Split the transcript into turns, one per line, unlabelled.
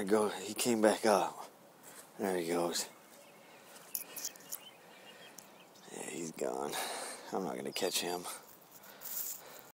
to go. He came back up. There he goes. Yeah, he's gone. I'm not going to catch him.